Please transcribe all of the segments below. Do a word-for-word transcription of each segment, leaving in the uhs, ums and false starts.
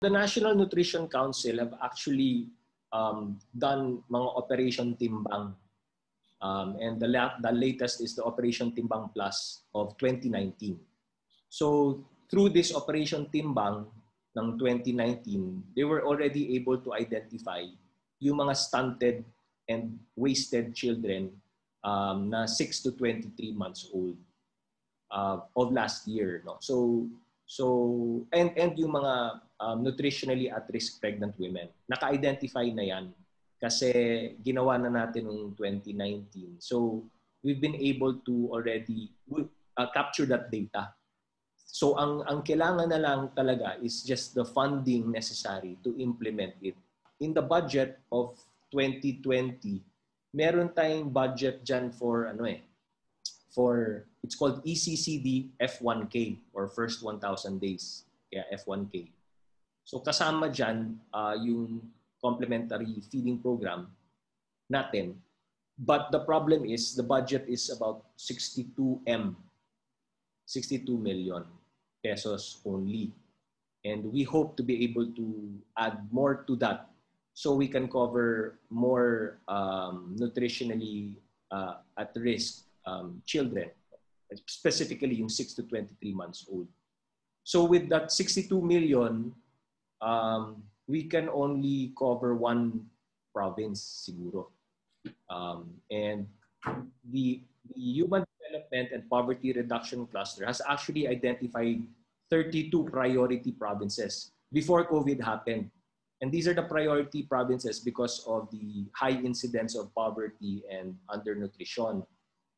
The National Nutrition Council have actually um, done mga Operation Timbang. Um, and the, la the latest is the Operation Timbang Plus of twenty nineteen. So through this Operation Timbang ng twenty nineteen, they were already able to identify yung mga stunted and wasted children um, na six to twenty-three months old uh, of last year. No? So, so and, and yung mga um, nutritionally at-risk pregnant women, naka-identify na yan kasi ginawa na natin noong twenty nineteen. So we've been able to already uh, capture that data. So ang, ang kailangan na lang talaga is just the funding necessary to implement it. In the budget of twenty twenty, meron tayong budget dyan for, ano eh, for, it's called E C C D F one K or First one thousand Days. Kaya F one K. So kasama dyan uh, yung complementary feeding program natin. But the problem is the budget is about sixty-two M, sixty-two million pesos only. And we hope to be able to add more to that so we can cover more um, nutritionally uh, at risk um, children, specifically yung six to twenty-three months old. So with that sixty-two million, um, we can only cover one province siguro. Um, and the, the Human Development and Poverty Reduction Cluster has actually identified thirty-two priority provinces before COVID happened. And these are the priority provinces because of the high incidence of poverty and undernutrition.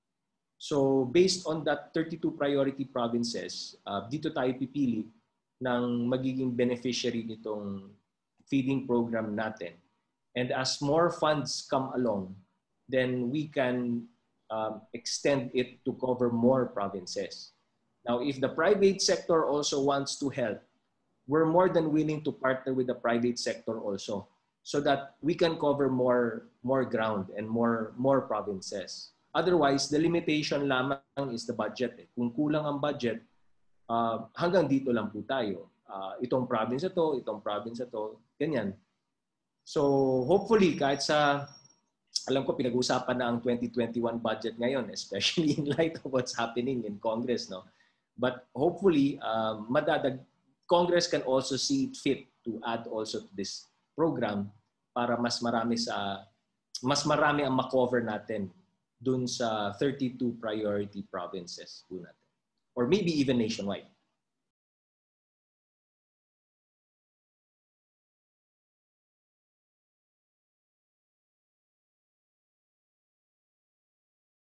So based on that thirty-two priority provinces, uh, dito tayo pipili ng magiging beneficiary nitong feeding program natin. And as more funds come along, then we can um, extend it to cover more provinces. Now, if the private sector also wants to help, we're more than willing to partner with the private sector also so that we can cover more, more ground and more, more provinces. Otherwise, the limitation lamang is the budget. Eh. Kung kulang ang budget, uh, hanggang dito lang po tayo. Uh, itong province na to, itong province na to, ganyan. So hopefully, kahit sa, alam ko pinag-usapan na ang twenty twenty-one budget ngayon, especially in light of what's happening in Congress, no? But hopefully, uh, madadag, Congress can also see it fit to add also to this program para mas marami sa, mas marami ang makover natin dun sa thirty-two priority provinces po natin. Or maybe even nationwide.